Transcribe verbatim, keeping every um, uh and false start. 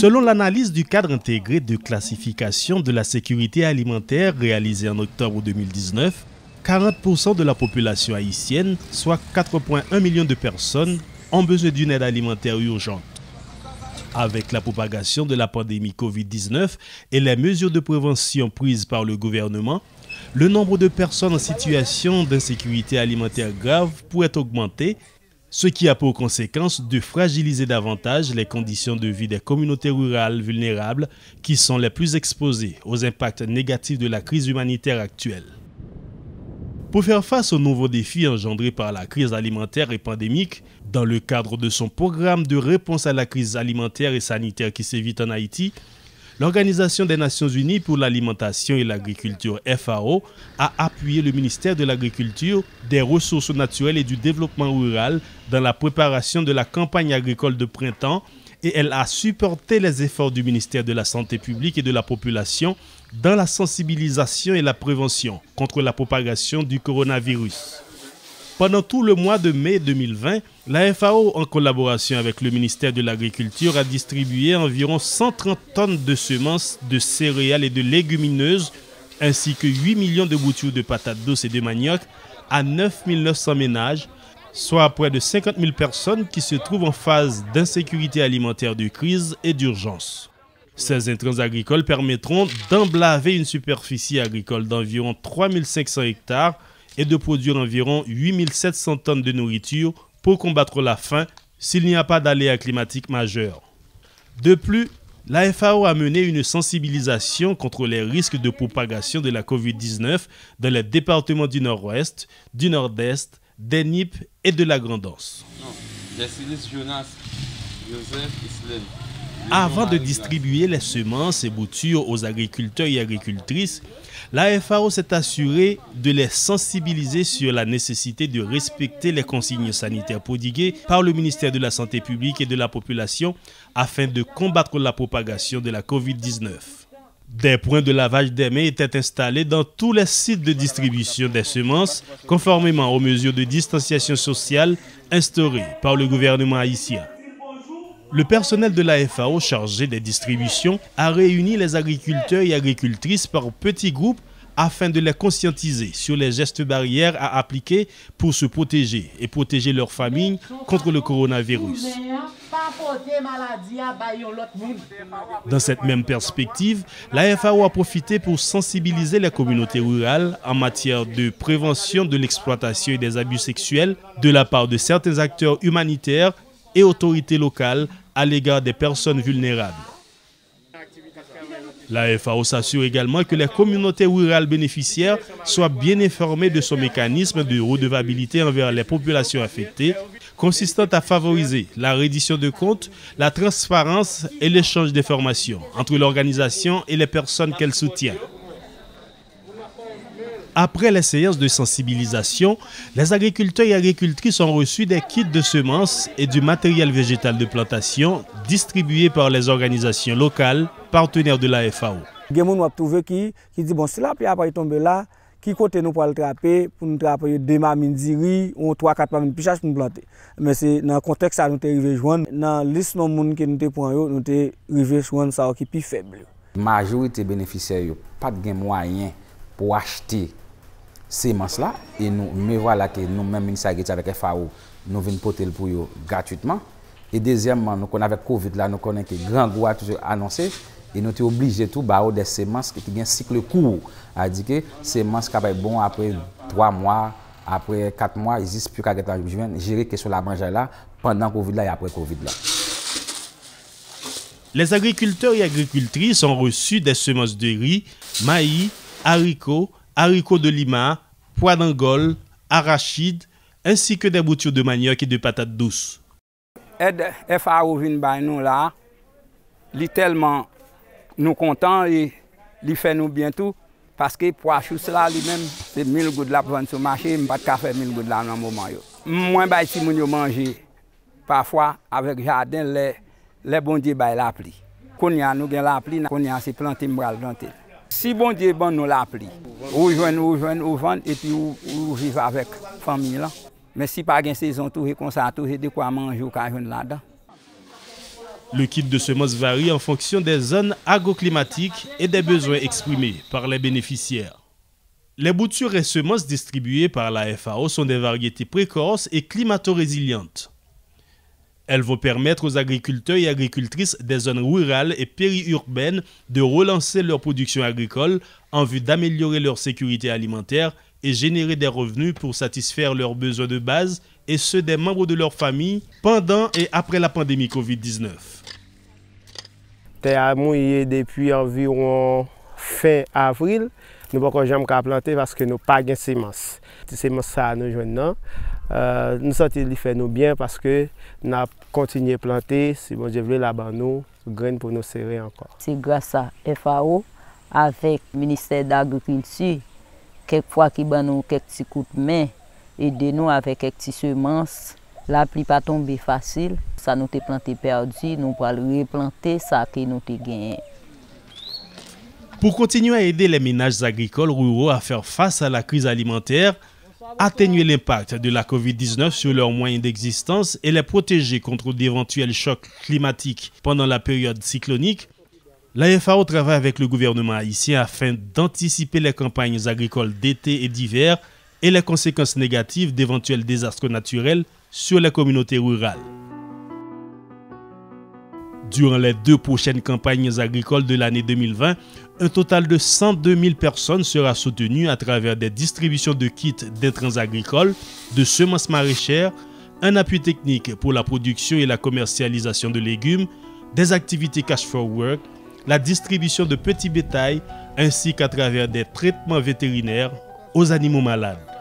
Selon l'analyse du cadre intégré de classification de la sécurité alimentaire réalisée en octobre deux mille dix-neuf, quarante pour cent de la population haïtienne, soit quatre virgule un millions de personnes, ont besoin d'une aide alimentaire urgente. Avec la propagation de la pandémie covid dix-neuf et les mesures de prévention prises par le gouvernement, le nombre de personnes en situation d'insécurité alimentaire grave pourrait augmenter, ce qui a pour conséquence de fragiliser davantage les conditions de vie des communautés rurales vulnérables qui sont les plus exposées aux impacts négatifs de la crise humanitaire actuelle. Pour faire face aux nouveaux défis engendrés par la crise alimentaire et pandémique, dans le cadre de son programme de réponse à la crise alimentaire et sanitaire qui sévit en Haïti, l'Organisation des Nations Unies pour l'alimentation et l'agriculture F A O a appuyé le ministère de l'Agriculture, des Ressources naturelles et du Développement rural dans la préparation de la campagne agricole de printemps et elle a supporté les efforts du ministère de la Santé publique et de la population dans la sensibilisation et la prévention contre la propagation du coronavirus. Pendant tout le mois de mai deux mille vingt, la F A O, en collaboration avec le ministère de l'Agriculture, a distribué environ cent trente tonnes de semences de céréales et de légumineuses, ainsi que huit millions de boutures de patates douces et de manioc à neuf mille neuf cents ménages, soit à près de cinquante mille personnes qui se trouvent en phase d'insécurité alimentaire de crise et d'urgence. Ces intrants agricoles permettront d'emblaver une superficie agricole d'environ trois mille cinq cents hectares et de produire environ huit mille sept cents tonnes de nourriture pour combattre la faim s'il n'y a pas d'aléa climatique majeur. De plus, la F A O a mené une sensibilisation contre les risques de propagation de la covid dix-neuf dans les départements du Nord-Ouest, du Nord-Est, des Nip et de la Grand'Anse. Avant de distribuer les semences et boutures aux agriculteurs et agricultrices, la F A O s'est assurée de les sensibiliser sur la nécessité de respecter les consignes sanitaires prodiguées par le ministère de la Santé publique et de la Population afin de combattre la propagation de la covid dix-neuf. Des points de lavage des mains étaient installés dans tous les sites de distribution des semences, conformément aux mesures de distanciation sociale instaurées par le gouvernement haïtien. Le personnel de la F A O chargé des distributions a réuni les agriculteurs et agricultrices par petits groupes afin de les conscientiser sur les gestes barrières à appliquer pour se protéger et protéger leur famille contre le coronavirus. Dans cette même perspective, la F A O a profité pour sensibiliser les communautés rurales en matière de prévention de l'exploitation et des abus sexuels de la part de certains acteurs humanitaires et autorités locales à l'égard des personnes vulnérables. La F A O s'assure également que les communautés rurales bénéficiaires soient bien informées de son mécanisme de redevabilité envers les populations affectées, consistant à favoriser la reddition de comptes, la transparence et l'échange d'informations entre l'organisation et les personnes qu'elle soutient. Après les séances de sensibilisation, les agriculteurs et agricultrices ont reçu des kits de semences et du matériel végétal de plantation distribués par les organisations locales, partenaires de la F A O. Il y a des gens qui disent bon, si la pluie a tombé là, qui côté nous pour le trapper, pour nous trapper deux mamines d'iri ou trois quatre mamines pichage pour nous planter. Mais c'est dans le contexte ça nous est arrivé joindre dans la liste de monde qui nous te prend nous est arrivé joindre ça qui plus faible. Majorité bénéficiaires pas de moyen pour acheter ces semences là et nous me voilà que nous même ministère avec F A O nous venons porter pour eux gratuitement et deuxièmement nous connaissons avec Covid là nous connaissons que grand gros a toujours annoncé et nous sommes obligés tout bah des semences qui ont un cycle court à dire que semences qui sont bon après trois mois après quatre mois ils disent plus qu'à gérer que sur la manger là pendant Covid là et après Covid là. Les agriculteurs et agricultrices ont reçu des semences de riz, maïs, haricots, haricots de lima, pois d'Angole, arachides, ainsi que des boutures de manioc et de patates douces. Aide F A O vient by nous là, li tellement nous contents et li fait nous bien tout parce que pois chousse là lui-même c'est mille gouttes là pour vendre sur marché, me pas de café mille gouttes là dans moment yo. Moi bay ti moun yo manger parfois avec jardin les les bon Dieu bay la pluie. Konya nous gen la pluie, konya c'est planter m'bral planter. Si bon Dieu bon nous la pluie, ou joindre ou joindre ou vendre et puis ou, ou vivre avec famille là. Mais si pas gain saison tout comme ça tout de quoi manger ou ka joindre là-dedans. Le kit de semences varie en fonction des zones agroclimatiques et des besoins exprimés par les bénéficiaires. Les boutures et semences distribuées par la F A O sont des variétés précoces et climato-résilientes. Elles vont permettre aux agriculteurs et agricultrices des zones rurales et périurbaines de relancer leur production agricole en vue d'améliorer leur sécurité alimentaire et générer des revenus pour satisfaire leurs besoins de base et ceux des membres de leur famille pendant et après la pandémie covid dix-neuf. Terre a mouillé depuis environ fin avril. Nous ne pouvons jamais planter parce que nous n'avons pas de semences. Ces semences, nous jouons. Euh, nous sentons qu'il fait nous bien parce que nous avons continué à planter. Si bon Dieu veut, là-bas, nous, graines pour nous serrer encore. C'est grâce à F A O, avec le ministère de l'Agriculture, quelquefois qui bat nous quelques petits coups de main, aider nous avec quelques petites semences. La pluie pas tomber facile. Ça nous a planté perdu, nous allons replanter ça que nous avons gagné. Pour continuer à aider les ménages agricoles ruraux à faire face à la crise alimentaire, atténuer l'impact de la covid dix-neuf sur leurs moyens d'existence et les protéger contre d'éventuels chocs climatiques pendant la période cyclonique, la F A O travaille avec le gouvernement haïtien afin d'anticiper les campagnes agricoles d'été et d'hiver et les conséquences négatives d'éventuels désastres naturels sur les communautés rurales. Durant les deux prochaines campagnes agricoles de l'année deux mille vingt, un total de cent deux mille personnes sera soutenu à travers des distributions de kits d'intrants agricoles, de semences maraîchères, un appui technique pour la production et la commercialisation de légumes, des activités cash for work, la distribution de petits bétails, ainsi qu'à travers des traitements vétérinaires aux animaux malades.